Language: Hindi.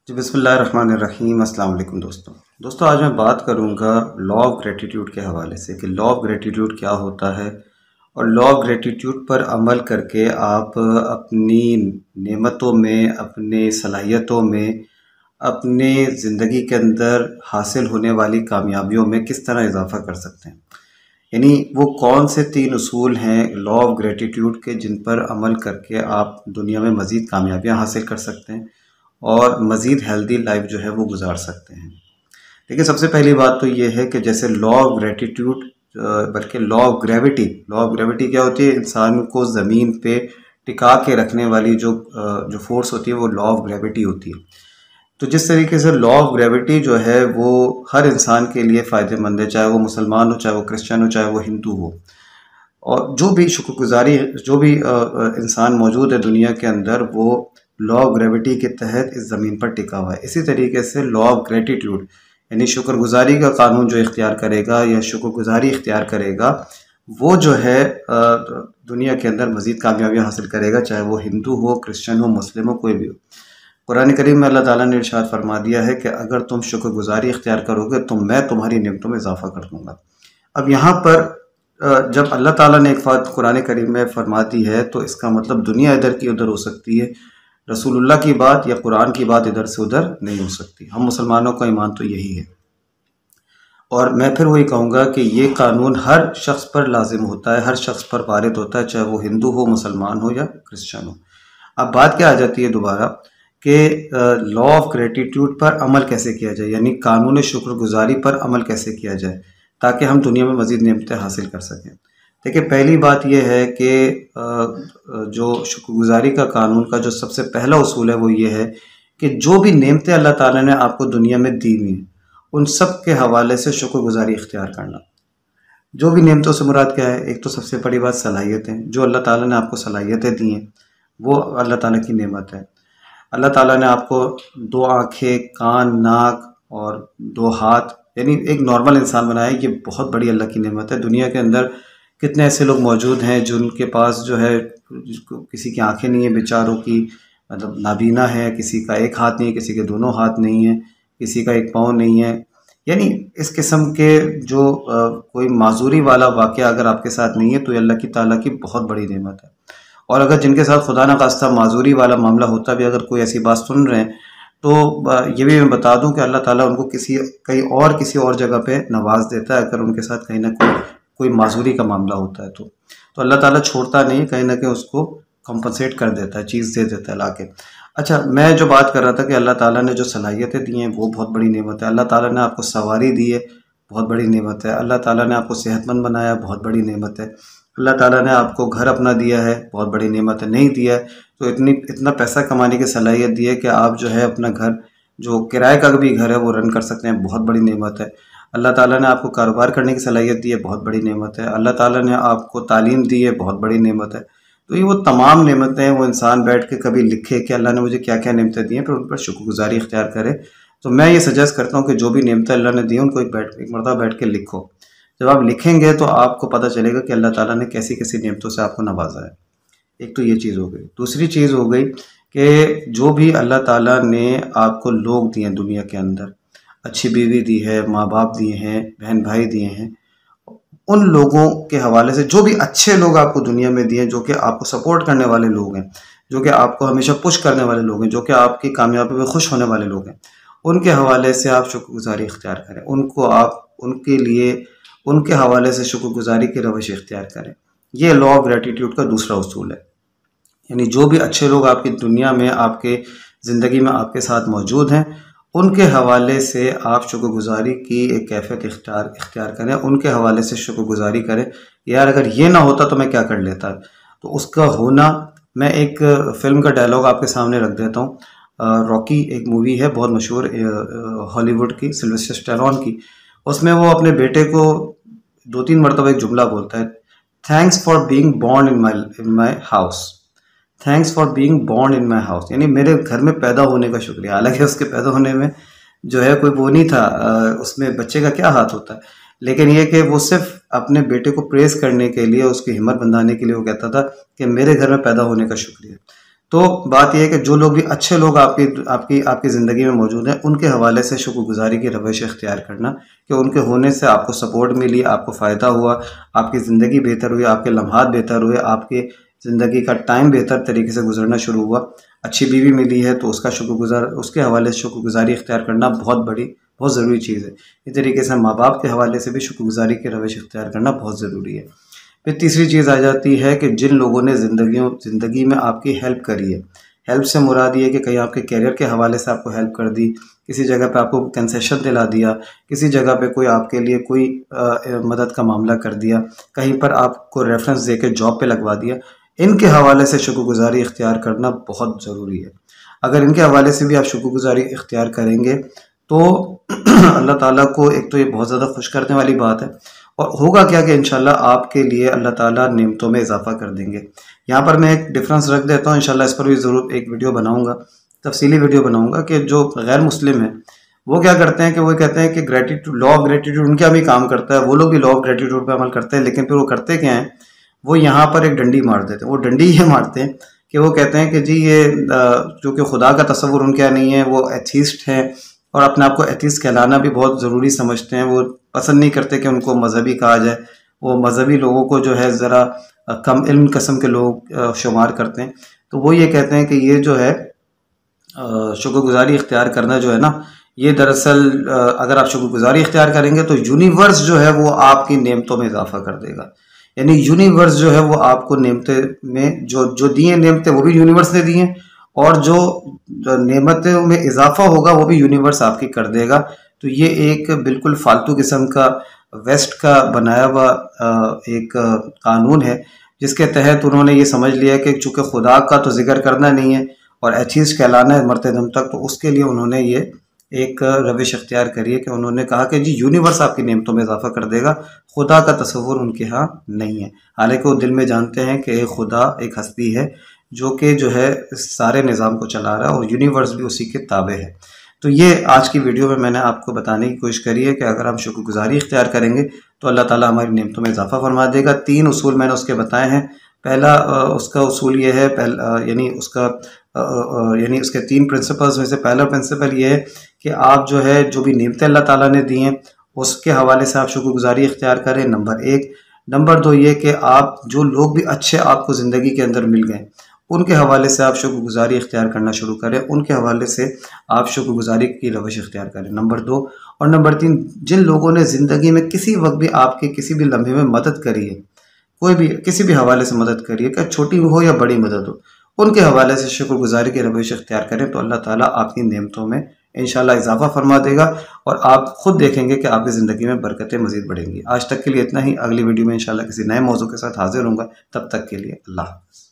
जी बिस्मिल्लाहिर्रहमानिर्रहीम। अस्सलाम वालेकुम दोस्तों आज मैं बात करूंगा लॉ ऑफ ग्रेटिट्यूड के हवाले से कि लॉ ऑफ ग्रेटिट्यूड क्या होता है और लॉ ऑफ ग्रेटिट्यूड पर अमल करके आप अपनी नेमतों में, अपने सलाहियतों में, अपने ज़िंदगी के अंदर हासिल होने वाली कामयाबियों में किस तरह इजाफ़ा कर सकते हैं। यानी वो कौन से 3 उसूल हैं लॉ ऑफ ग्रेटिट्यूड के जिन पर अमल करके आप दुनिया में मज़ीद कामयाबियाँ हासिल कर सकते हैं और मज़ीद हेल्दी लाइफ जो है वो गुजार सकते हैं। देखिए, सबसे पहली बात तो ये है कि जैसे लॉ ऑफ ग्रेटिट्यूड बल्कि लॉ ऑफ ग्रेविटी क्या होती है? इंसान को ज़मीन पे टिका के रखने वाली जो फोर्स होती है वो लॉ ऑफ ग्रेविटी होती है। तो जिस तरीके से लॉ ऑफ ग्रेविटी जो है वो हर इंसान के लिए फ़ायदेमंद है, चाहे वो मुसलमान हो, चाहे वो क्रिश्चियन हो, चाहे वो हिंदू हो। और जो भी शुक्रगुजारी जो भी इंसान मौजूद है दुनिया के अंदर, वो लॉ ऑफ ग्रेविटी के तहत इस ज़मीन पर टिका हुआ है। इसी तरीके से लॉ ऑफ ग्रेटिट्यूड यानी शुक्रगुजारी का कानून जो इख्तियार करेगा या शुक्रगुजारी इख्तियार करेगा, वो जो है दुनिया के अंदर मज़ीद कामयाबियाँ हासिल करेगा, चाहे वो हिंदू हो, क्रिश्चियन हो, मुस्लिम हो, कोई भी हो। कुरान करीम में अल्लाह ताला ने इरशाद फरमा दिया है कि अगर तुम शुक्रगुजारी इख्तियार करोगे तो मैं तुम्हारी नेमतों में इजाफ़ा कर दूँगा। अब यहाँ पर जब अल्लाह ताला ने एक बात कुरान करीम में फरमा दी है तो इसका मतलब दुनिया इधर की उधर हो सकती है, रसूलुल्लाह की बात या कुरान की बात इधर से उधर नहीं हो सकती। हम मुसलमानों का ईमान तो यही है। और मैं फिर वही कहूँगा कि ये कानून हर शख्स पर लाजिम होता है, हर शख्स पर वारिद होता है, चाहे वो हिंदू हो, मुसलमान हो या क्रिश्चियन हो। अब बात क्या आ जाती है दोबारा कि लॉ ऑफ ग्रेटिट्यूड पर अमल कैसे किया जाए, यानी कानून शुक्रगुजारी पर अमल कैसे किया जाए ताकि हम दुनिया में मज़ीद नेमतें हासिल कर सकें। देखिए, पहली बात यह है कि जो शुक्रगुजारी का कानून का जो सबसे पहला उसूल है वो ये है कि जो भी नेमतें अल्लाह ताला ने आपको दुनिया में दी हुई हैं, उन सब के हवाले से शुक्रगुजारी इख्तियार करना। जो भी नेमतों से मुराद क्या है? एक तो सबसे बड़ी बात सलाहियतें, जो अल्लाह ताला ने आपको सलाहियतें दी हैं, वो अल्लाह ताला की नेमत है। अल्लाह ताला ने आपको 2 आँखें, कान, नाक और 2 हाथ यानी एक नॉर्मल इंसान बनाया है, ये बहुत बड़ी अल्लाह की नेमत है। दुनिया के अंदर कितने ऐसे लोग मौजूद हैं जिनके पास जो है जिसको किसी की आँखें नहीं है बेचारों की, मतलब नाबीना है, किसी का एक हाथ नहीं है, किसी के दोनों हाथ नहीं है, किसी का एक पाँव नहीं है। यानी इस किस्म के जो कोई माज़ूरी वाला वाक़या अगर आपके साथ नहीं है तो ये अल्लाह की ताला की बहुत बड़ी नेमत है। और अगर जिनके साथ खुदा न खास्ता माज़ूरी वाला मामला होता भी, अगर कोई ऐसी बात सुन रहे हैं तो ये भी मैं बता दूं कि अल्लाह ताला उनको किसी और जगह पे नवाज देता है अगर उनके साथ कहीं ना कोई माज़ूरी का मामला होता है तो अल्लाह ताला छोड़ता नहीं, कहीं ना कहीं उसको कंपनसेट कर देता है, चीज़ दे देता है लाके। अच्छा, मैं जो बात कर रहा था कि अल्लाह ताला ने जो सलाहियतें दी हैं वो बहुत बड़ी नेमत है। अल्लाह ताला ने आपको सवारी दी है, बहुत बड़ी नेमत है। अल्लाह ताला ने आपको सेहतमंद बनाया, बहुत बड़ी नेमत है। अल्लाह ताला ने आपको घर अपना दिया है, बहुत बड़ी नेमत है। नहीं दिया है तो इतना पैसा कमाने की सलाहियत दी है कि आप जो है अपना घर, जो किराए का भी घर है, वो रन कर सकते हैं, बहुत बड़ी नेमत है। अल्लाह ताला ने आपको कारोबार करने की सलाहियत दी है, बहुत बड़ी नेमत है। अल्लाह ताला ने आपको तालीम दी है, बहुत बड़ी नेमत है। तो ये वो तमाम नेमतें हैं, वो इंसान बैठ के कभी लिखे कि अल्लाह ने मुझे क्या क्या नेमतें दी हैं, फिर उन पर शुक्रगुजारी इख्तियार करे। तो मैं ये सजेस्ट करता हूँ कि जो भी नेमतें अल्लाह ने दी हैं उनको एक मरतबा बैठ के लिखो। जब आप लिखेंगे तो आपको पता चलेगा कि अल्लाह ताला ने कैसी कैसी नेमतों से आपको नवाजा है। एक तो ये चीज़ हो गई। दूसरी चीज़ हो गई कि जो भी अल्लाह ताला ने आपको लोग दिए हैं दुनिया के अंदर, अच्छी बीवी दी है, माँ बाप दिए हैं, बहन भाई दिए हैं, उन लोगों के हवाले से जो भी अच्छे लोग आपको दुनिया में दिए, जो कि आपको सपोर्ट करने वाले लोग हैं, जो कि आपको हमेशा पुश करने वाले लोग हैं, जो कि आपकी कामयाबी में खुश होने वाले लोग हैं, उनके हवाले से आप शुक्रगुजारी इख्तियार करें। उनको आप उनके लिए उनके हवाले से शुक्रगुजारी की रवश इख्तियार करें। ये लॉ ऑफ ग्रेटिट्यूड का दूसरा उसूल है। यानी जो भी अच्छे लोग आपकी दुनिया में, आपके ज़िंदगी में आपके साथ मौजूद हैं, उनके हवाले से आप शुक्रगुजारी की एक कैफियत इख्तियार करें, उनके हवाले से शुक्रगुजारी करें। यार, अगर ये ना होता तो मैं क्या कर लेता। तो उसका होना, मैं एक फ़िल्म का डायलॉग आपके सामने रख देता हूँ। रॉकी एक मूवी है बहुत मशहूर हॉलीवुड की, सिल्वेस्टर स्टैलोन की। उसमें वो अपने बेटे को 2-3 मरतबा एक जुमला बोलता है, thanks for being born in my house. Thanks for being born in my house, यानी मेरे घर में पैदा होने का शुक्रिया। हालांकि उसके पैदा होने में जो है कोई वो नहीं था, उसमें बच्चे का क्या हाथ होता है, लेकिन ये कि वो सिर्फ अपने बेटे को प्रेस करने के लिए, उसकी हिम्मत बंधाने के लिए वो कहता था कि मेरे घर में पैदा होने का शुक्रिया। तो बात यह है कि जो लोग भी अच्छे लोग आपकी आपकी आपकी ज़िंदगी में मौजूद हैं, उनके हवाले से शुक्रगुज़ारी की रवैश इख्तियार करना कि उनके होने से आपको सपोर्ट मिली, आपको फ़ायदा हुआ, आपकी ज़िंदगी बेहतर हुई, आपके लम्हात बेहतर हुए, आपकी ज़िंदगी का टाइम बेहतर तरीके से गुजरना शुरू हुआ। अच्छी बीवी मिली है तो उसका शुक्रगुज़ार उसके हवाले से शुक्रगुज़ारी इख्तियार करना बहुत ज़रूरी चीज़ है। इसी तरीके से माँ बाप के हवाले से भी शुक्रगुज़ारी की रवैश इख्तियार करना बहुत ज़रूरी है। फिर तीसरी चीज़ आ जाती है कि जिन लोगों ने ज़िंदगी में आपकी हेल्प करी है। हेल्प से मुराद ये है कि कहीं आपके करियर के हवाले से आपको हेल्प कर दी, किसी जगह पे आपको कंसेशन दिला दिया, किसी जगह पे कोई आपके लिए कोई मदद का मामला कर दिया, कहीं पर आपको रेफरेंस दे के जॉब पे लगवा दिया। इनके हवाले से शुक्रगुज़ारी इख्तियार करना बहुत ज़रूरी है। अगर इनके हवाले से भी आप शुक्रगुज़ारी इख्तियार करेंगे तो अल्लाह ताला को एक तो ये बहुत ज़्यादा खुश करने वाली बात है, और होगा क्या कि इंशाल्लाह आपके लिए अल्लाह ताला नेमतों में इजाफ़ा कर देंगे। यहाँ पर मैं एक डिफरेंस रख देता हूँ, इंशाल्लाह इस पर भी ज़रूर एक वीडियो बनाऊँगा, तफसीली वीडियो बनाऊँगा कि जो गैर मुस्लिम हैं वो क्या करते हैं कि वो कहते हैं कि ग्रेटिट्यूड, लॉ ऑफ ग्रेटिट्यूड उनका भी काम करता है, वो लोग भी लॉ ऑफ ग्रेटिट्यूड पर अमल करते हैं, लेकिन फिर वो करते क्या हैं, वो यहाँ पर एक डंडी मार देते हैं। वो डंडी ये मारते हैं कि वो कहते हैं कि जी ये चूँकि खुदा का तसव्वुर उनके यहाँ नहीं है, वो एथीस्ट हैं और अपने आप को एथीस्ट कहलाना भी बहुत ज़रूरी समझते हैं। वो पसंद नहीं करते कि उनको मजहबी कहा जाए। वो मजहबी लोगों को जो है ज़रा कम इल्म किस्म के लोग शुमार करते हैं। तो वो ये कहते हैं कि ये जो है शुक्रगुज़ारी इख्तियार करना जो है ना, ये दरअसल अगर आप शुक्रगुज़ारी इख्तियार करेंगे तो यूनिवर्स जो है वो आपकी नेमतों में इजाफ़ा कर देगा। यानी यूनिवर्स जो है वो आपको नेमतें में जो जो दी हैं नेमतें वो भी यूनिवर्स ने दी हैं, और जो नेमतों में इजाफ़ा होगा वो भी यूनिवर्स आपकी कर देगा। तो ये एक बिल्कुल फालतू किस्म का वेस्ट का बनाया हुआ एक कानून है, जिसके तहत उन्होंने ये समझ लिया कि चूँकि खुदा का तो जिक्र करना नहीं है और एथीस्ट कहलाना है मरते दम तक, तो उसके लिए उन्होंने ये एक रविश अख्तियार करी है कि उन्होंने कहा कि जी यूनिवर्स आपकी नेमतों में इजाफा कर देगा, खुदा का तस्वुर उनके यहाँ नहीं है। हालांकि वो दिल में जानते हैं कि एक खुदा, एक हस्ती है जो कि जो है इस सारे निज़ाम को चला रहा है और यूनिवर्स भी उसी के ताबे है। तो ये आज की वीडियो में मैंने आपको बताने की कोशिश करी है कि अगर हम शुक्रगुज़ारी इख्तियार करेंगे तो अल्लाह ताला हमारी नेमतों में इजाफा फरमा देगा। 3 उसूल मैंने उसके बताए हैं। पहला उसका उसूल ये है, यानी उसके 3 प्रिंसिपल्स में से पहला प्रिंसिपल ये है कि आप जो है जो भी नेमतें अल्लाह ताला ने दी हैं उसके हवाले से आप शुक्रगुज़ारी इख्तियार करें, नंबर 1। नंबर 2 ये कि आप जो लोग भी अच्छे आपको ज़िंदगी के अंदर मिल गए उनके हवाले से आप शुक्रगुज़ारी इख्तियार करना शुरू करें, उनके हवाले से आप शुक्रगुज़ारी की रवश इख्तियार करें, नंबर 2। और नंबर 3, जिन लोगों ने ज़िंदगी में किसी वक्त भी आपके किसी भी लम्हे में मदद करी है, कोई भी किसी भी हवाले से मदद करी है, क्या छोटी हो या बड़ी मदद हो, उनके हवाले से शुक्रगुज़ारी की रवैश इख्तियार करें तो अल्लाह ताला आपकी नेमतों में इंशाल्लाह इजाफ़ा फरमा देगा और आप खुद देखेंगे कि आपकी ज़िंदगी में बरकतें मज़ीद बढ़ेंगी। आज तक के लिए इतना ही। अगली वीडियो में इंशाल्लाह किसी नए मौजू के साथ हाजिर होऊंगा। तब तक के लिए अल्लाह हाफ़िज़।